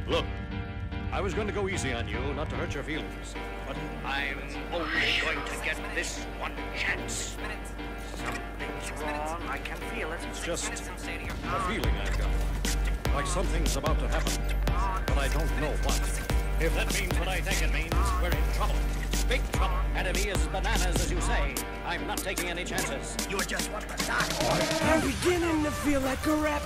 Look, I was going to go easy on you, not to hurt your feelings, but I'm only going to get this one chance. Something's wrong. I can feel it. It's just a feeling I've got. Like something's about to happen, but I don't know what. If that means what I think it means, we're in trouble. Big trouble. And if he is bananas, as you say, I'm not taking any chances. You're just one of the start. I'm beginning to feel like a rap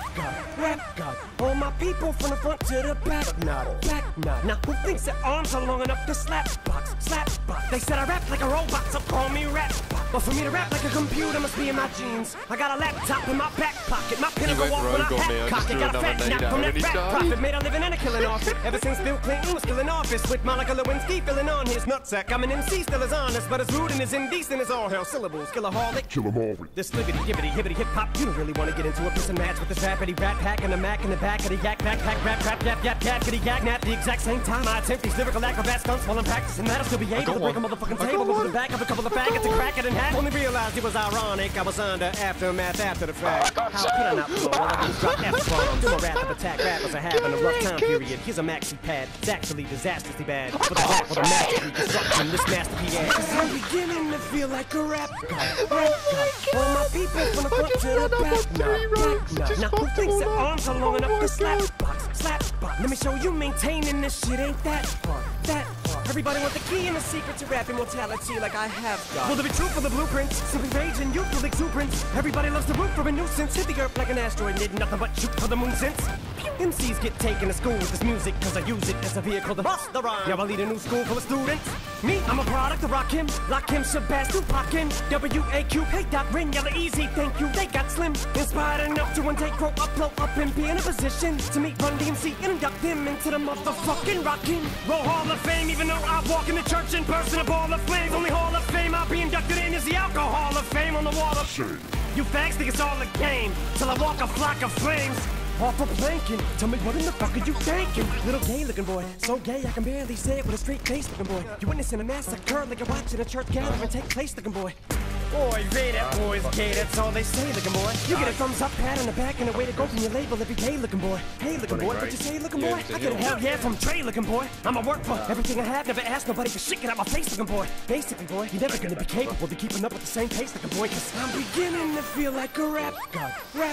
god. All my people from the front to the back nod. Now who thinks their arms are long enough to slap box? They said I rap like a robot, so call me rap. But for me to rap like a computer must be in my genes. I got a laptop in my back pocket, my pen will walk when I hat cock it. Got a fat nap from that rap profit, made a living and a killing off it. Ever since Bill Clinton was still in office, with Monica Lewinsky filling on his nutsack. I'm an MC, still as honest, but as rude and as indecent as all hell. Syllables, killaholic, kill 'em all. This libbity, gibbity, hibbity, hip hop. You don't really want to get into a piss and match with this rappity rap pack and a Mac in the back of the yak backpack rap yap yappity yak nap. The exact same time I attempt these lyrical acrobat stunts while I'm practicing that, I'll still be able to break a motherfucking table with the back of a couple of faggots and crack it in half. Only realized it was ironic. I was under aftermath after the fact. How could I not blow while I just drop F-bomb? Do a rap of attack rappers are having a rough time period. Here's a maxi pad. It's actually disastrously bad. For the back with a masterful destruction, this masterpiece ass. I'm beginning to feel like a rap god. All my people from the front to the back nod. Now who thinks their arms are long enough to slap box? Let me show you maintaining this shit ain't that hard. Everybody want the key and the secret to rap immortality like I have got. Will there be truth for the blueprints? Simply rage and youthful exuberance. Everybody loves to root for a nuisance. Hit the earth like an asteroid, did nothing but shoot for the moon since. MCs get taken to school with this music, cause I use it as a vehicle to bust the rhyme. Yeah, I lead a new school full of students. Me, I'm a product of Rakim, Lakim, Shabazz, Tupac, W-A-Q, hey, Doc, Ring, Yella, Easy, thank you, they got slim. Inspired enough to one day grow up, blow up, and be in a position to meet Run DMC and induct them into the motherfucking Rockin' Roll Hall of Fame. Even though I walk in the church in person, a ball of flames. Only Hall of Fame I'll be inducted in is the Alcohol of Fame on the wall of shame. You fags think it's all a game, till I walk a flock of flames. Off a planking, tell me what in the fuck are you thinking? Little gay looking boy, so gay I can barely say it with a straight face looking boy. You witnessing a massacre like you're watching a church gathering take place looking boy. Boy, Ray, that boy's gay, that's all they say looking boy. You get a thumbs up, pat on the back, and a way to go from your label every day looking boy. Hey looking boy, what you say looking boy? I get a hell yeah from Trey looking boy. I'ma work for everything I have, never ask nobody for shit, get out my face looking boy. Basically boy, you're never gonna be capable of keeping up with the same pace looking boy, cause I'm beginning to feel like a rap god.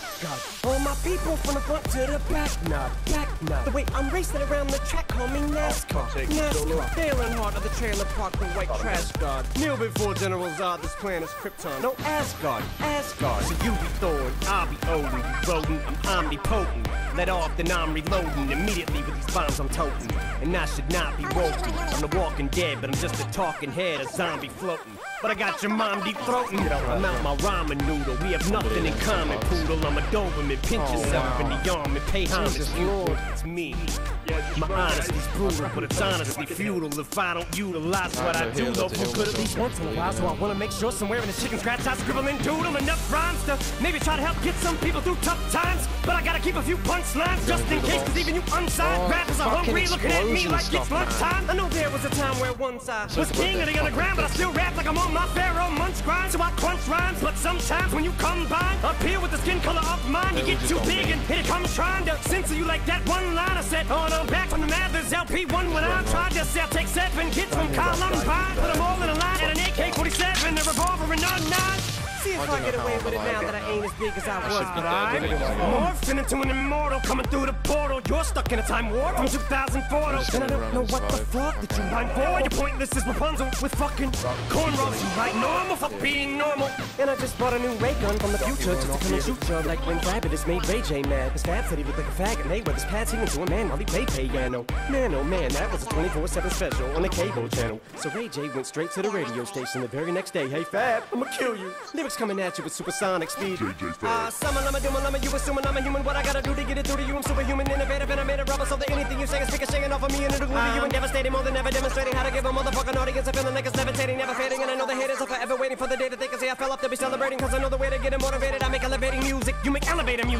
All my people from the front to the back nod. The way I'm racing around the track, call me NASCAR. Failing hard of the trailer park, the white trash god. Kneel before General Zod, this planet's Krypton. No Asgard. So you be Thor, I'll be Odin. You rodent, I'm omnipotent. Let off, then I'm reloading. Immediately with these bombs I'm toting. And I should not be woken. I'm the walking dead, but I'm just a talking head, a zombie floating. But I got your mom deep throating. I'm out my ramen noodle. We have nothing in common, poodle. I'm a Doberman. Pinch yourself in the arm and pay homage. It's me. My honesty's brutal, but it's honestly futile if I don't utilize what I do. Though for good at least once in a while, so I wanna make sure somewhere in the chicken scratch I scribble and doodle enough rhymes to maybe try to help get some people through tough times. But I gotta keep a few punchlines just in case, cause even you unsigned rappers are hungry, looking at me like it's lunchtime. I know there was a time where one side was king of the underground, but I still rap like I'm on my Pharaoh munch grind. So I crunch rhymes, but sometimes when you come by up here with the skin color of mine, you get too big and here it comes trying to censor you like that one line I said. Oh no, back from the Mathers LP1 when I tried to sell, take 7 kids from Columbine, put them all in a line and an AK-47, a revolver and a 9. See if I get away with it now that I ain't as big as I was, but I'm morphing into an immortal coming through the portal. You're stuck in a time warp from 2004, and I don't know what the fuck that you mind for. You're pointless as Rapunzel with fucking cornrows. You right normal for being normal. And I just bought a new ray gun from the future just to come and shoot you like when Rabbit made Ray J mad. His dad said he looked like a faggot, and they were his pads singing to a man while he played piano. Man, oh man, that was a 24/7 special on the cable channel. So Ray J went straight to the radio station the very next day. Hey Fab, I'ma kill you. Lyrics coming at you with supersonic speed. Summer, lama, you assuming I'm a human. What I gotta do to get it through to you? I'm superhuman, innovative, and I made a rubber so that anything you say is shaking off of me and it'll glue to you and devastating more than ever, demonstrating how to give a motherfucking audience a feeling like it's levitating, never fading. And I know the haters are forever waiting for the day that they can say I fell off to be celebrating, cause I know the way to get it motivated. I make elevating music, you make elevator music.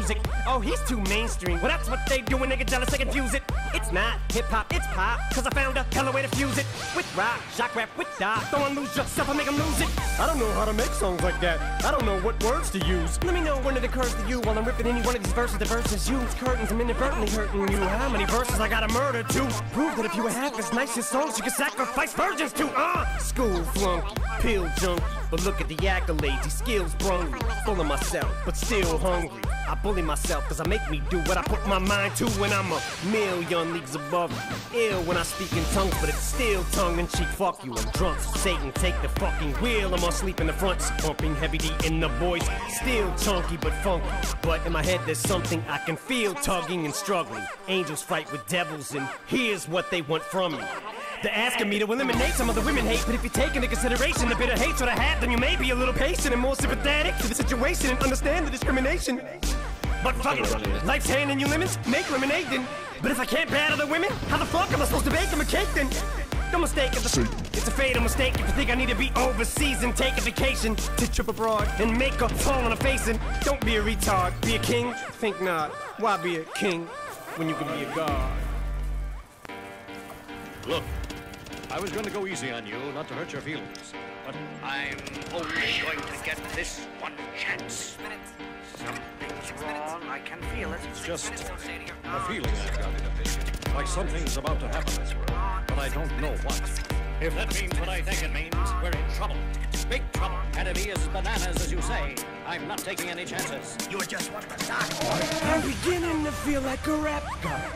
Oh, he's too mainstream. Well, that's what they do when they get jealous, they confuse it. It's not hip-hop, it's pop, cause I found a hella way to fuse it. With rock, shock rap, with dot. Don't lose yourself and make them lose it. I don't know how to make songs like that. I don't know what words to use. Let me know when it occurs to you while I'm ripping any one of these verses. The verses use curtains, I'm inadvertently hurting you. How many verses I gotta murder to prove that if you were half as nice as songs you could sacrifice virgins to? School flunky, pill junkie. But look at the accolades, these skills brung me. Full of myself, but still hungry. I bully myself cause I make me do what I put my mind to when I'm a million leagues above you. Ill when I speak in tongues, but it's still tongue-in-cheek. Fuck you, I'm drunk, so Satan take the fucking wheel. I'm asleep in the front, pumping heavy D in the voice. Still chunky but funky, but in my head there's something I can feel tugging and struggling. Angels fight with devils and here's what they want from me. They're asking me to eliminate some of the women hate, but if you take into consideration the bitter hatred I have, then you may be a little patient and more sympathetic to the situation and understand the discrimination. But fuck it, life's handing you lemons, make lemonade then. But if I can't battle the women, how the fuck am I supposed to bake them a cake then? Don't mistake it, it's a fatal mistake if you think I need to be overseas and take a vacation to trip abroad and make a fall on a face. And don't be a retard, be a king, think not. Why be a king when you can be a god? Look, I was going to go easy on you, not to hurt your feelings. But I'm only going to get this one chance. Something's wrong, I can feel it. It's just a feeling I've got in a bit. Like something's about to happen this world, but I don't know what. If that means what I think it means, we're in trouble. Big trouble. And if he is bananas, as you say, I'm not taking any chances. You were just one of the stock. I'm beginning to feel like a rap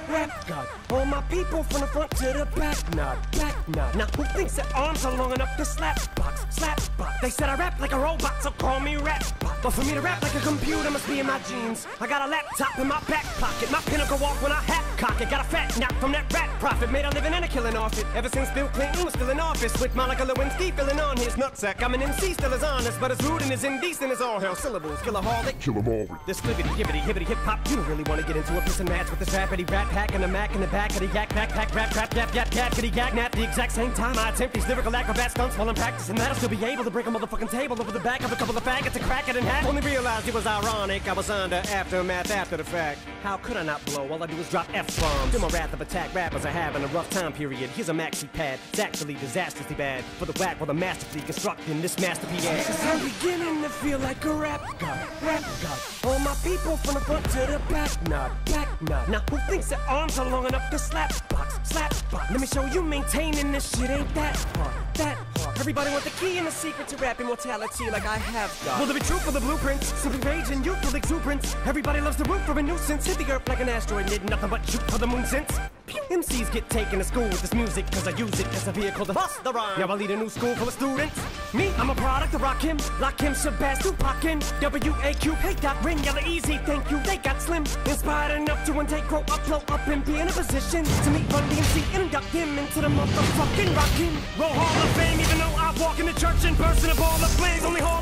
god. All my people from the front to the back nod. Now who thinks that arms are long enough to slap box? They said I rap like a robot, so call me rap bot. But for me to rap like a computer must be in my genes. I got a laptop in my back pocket, my pinnacle walk when I hat cock it. Got a fat nap from that rat profit, made a living and a killing off it. Ever since Bill Clinton was still in office, with Monica Lewinsky filling on his nutsack. I'm an MC, still as honest, but as rude and as indecent as all hell. Syllables, killaholic, kill 'em all. This flippity, gibbity, hibbity, hip hop. You don't really want to get into a piss and match with this rappity rat pack and a mac in the back of the yak backpack, rap, crap, yap, kitty, gag, nap. The exact same time I attempt these lyrical acrobat stunts while I'm practicing that, I'll still be able to break a motherfucking table over the back of a couple of faggots and crack it in half. Only realized it was ironic, I was under aftermath after the fact. How could I not blow? All I do is drop F-bombs. Feel my wrath of attack, rappers are having a rough time period. Here's a maxi pad, it's actually disastrously bad. For the whack while the masterfully constructing this masterpiece. I'm beginning to feel like a rap god. All my people from the front to the back nod. Now who thinks that arms are long enough to slap box? Let me show you maintaining this shit ain't that hard. Everybody want the key and the secret to rap immortality like I have got. Will there be truth for the blueprints? Simply rage and youthful exuberance. Everybody loves the root for a nuisance. Hit the earth like an asteroid, need nothing but shoot for the moon since. MCs get taken to school with this music cause I use it as a vehicle to bust the rhyme. Now I lead a new school full of students. Me, I'm a product of Rakim, Lakim, Shabazz, Tupac, W-A-Q, hey Doc, Ring, Yella, Easy, thank you, they got slim. Inspired enough to one day grow up, blow up and be in a position to meet Run DMC and induct him into the motherfucking Rock 'Em Roll Hall of Fame. Even though I walk in the church and burst in a ball of flames, only